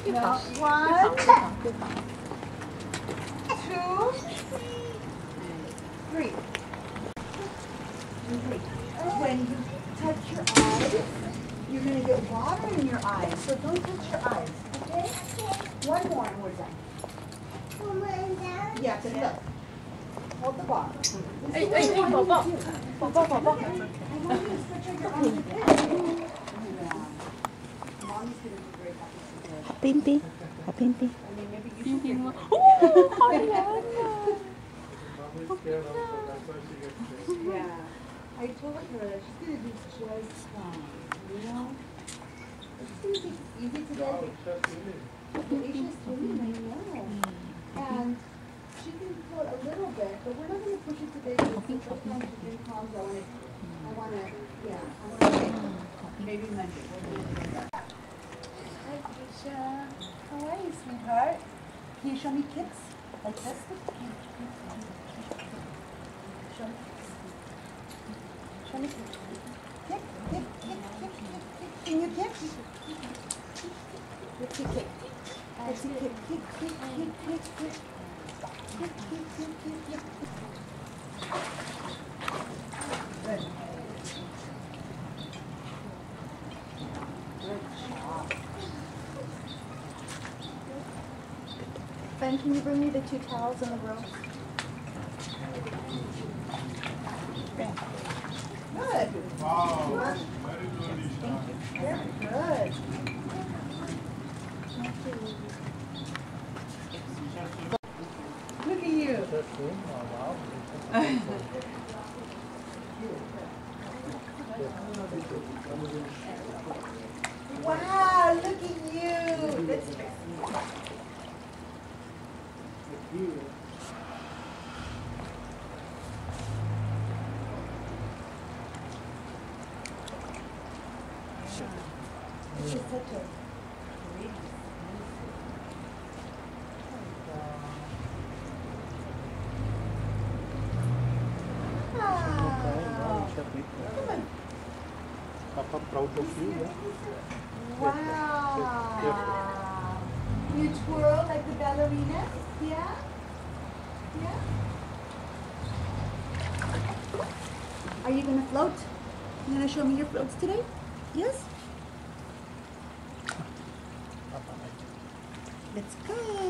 No. 1, 2, 3. When you touch your eyes, you're going to get water in your eyes, so don't touch your eyes, okay? One more and we're done. Yeah, to the left. Hold the bar. Hey, Papa. Papa. I want you to stretch out your arms again. Mommy's going to be very happy. Pimpi. Pimpi. I mean, maybe you should be. Oh, Giovanna. Yeah. I told her that she's going to do just fine, you know? It's going to be easy today. Asia's swimming, I know. And she can float a little bit, but we're not going to push it today because the first time she didn't calm, so I want to, maybe Monday. Hi, Aisha. How are you, sweetheart? Can you show me kicks? Like this? Show me kicks. Show me kicks. Kick, kick, kick, kick, kick, kick. Can you kick? Let's see kick. Let's see kick, kick, kick, kick, kick, kick. Kick, kick, kick, kick, kick. Good. Good job. Ben, can you bring me the 2 towels in the room? Ben. Good. Wow. Very good, Isha. Thank you. Very good. Thank you. Look at you. Wow, look at you. That's This is such a great Papa proud of you, yeah? Wow. You twirl like the ballerina? Yeah? Yeah? Are you going to float? You going to show me your floats today? Yes? Let's go.